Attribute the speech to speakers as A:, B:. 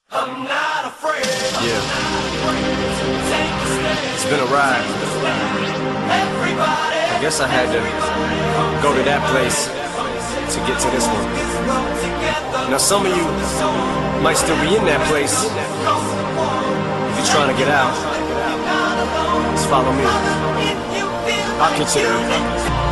A: I'm not afraid.
B: Yeah. It's been a ride. I guess I had to go to that place to get to this one. Now some of you might still be in that place. If you're trying to get out, just follow me. I'll get you there.